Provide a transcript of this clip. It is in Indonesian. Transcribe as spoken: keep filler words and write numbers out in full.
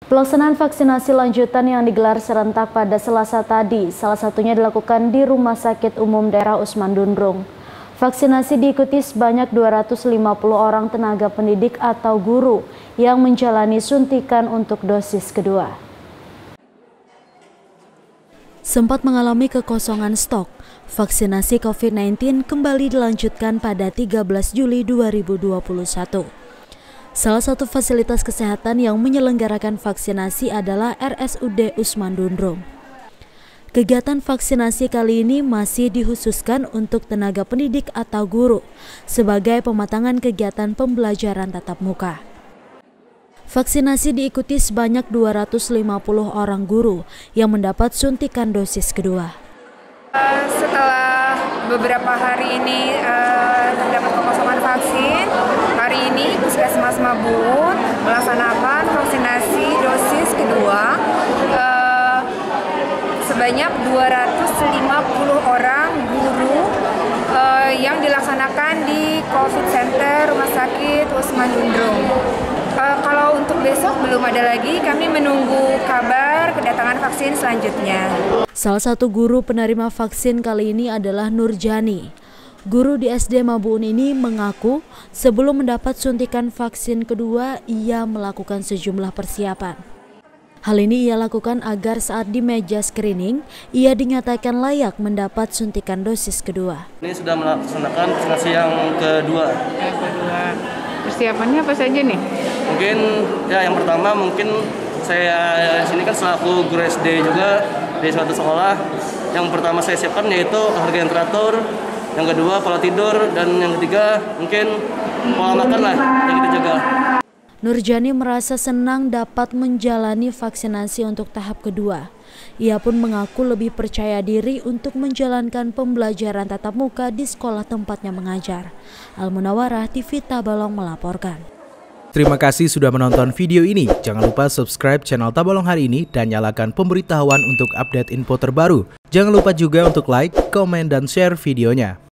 Pelaksanaan vaksinasi lanjutan yang digelar serentak pada Selasa tadi, salah satunya dilakukan di Rumah Sakit Umum Daerah Usman Dundrung. Vaksinasi diikuti sebanyak dua ratus lima puluh orang tenaga pendidik atau guru yang menjalani suntikan untuk dosis kedua. Sempat mengalami kekosongan stok, vaksinasi COVID sembilan belas kembali dilanjutkan pada tiga belas Juli dua ribu dua puluh satu. Salah satu fasilitas kesehatan yang menyelenggarakan vaksinasi adalah R S U D Usman Dundrung. Kegiatan vaksinasi kali ini masih dikhususkan untuk tenaga pendidik atau guru sebagai pematangan kegiatan pembelajaran tatap muka. Vaksinasi diikuti sebanyak dua ratus lima puluh orang guru yang mendapat suntikan dosis kedua. Setelah beberapa hari ini uh, terdapat kekosongan vaksin, hari ini Puskesmas Mabun melaksanakan vaksinasi dosis kedua uh, sebanyak dua ratus lima puluh orang guru uh, yang dilaksanakan di COVID Center Rumah Sakit Usman Dundrung. Uh, kalau untuk besok belum ada lagi, kami menunggu kabar kedatangan vaksin selanjutnya. Salah satu guru penerima vaksin kali ini adalah Nurjani. Guru di S D Mabun ini mengaku sebelum mendapat suntikan vaksin kedua, ia melakukan sejumlah persiapan. Hal ini ia lakukan agar saat di meja screening, ia dinyatakan layak mendapat suntikan dosis kedua. Ini sudah melaksanakan vaksinasi yang kedua. Yang kedua. Persiapannya apa saja nih? Mungkin ya yang pertama mungkin saya di sini kan selaku guru S D juga di suatu sekolah. Yang pertama saya siapkan yaitu olahraga yang teratur, yang kedua pola tidur, dan yang ketiga mungkin pola makan lah yang kita jaga. Nurjani merasa senang dapat menjalani vaksinasi untuk tahap kedua. Ia pun mengaku lebih percaya diri untuk menjalankan pembelajaran tatap muka di sekolah tempatnya mengajar. Al-Munawarah T V Tabalong melaporkan. Terima kasih sudah menonton video ini. Jangan lupa subscribe channel Tabalong hari ini dan nyalakan pemberitahuan untuk update info terbaru. Jangan lupa juga untuk like, komen, dan share videonya.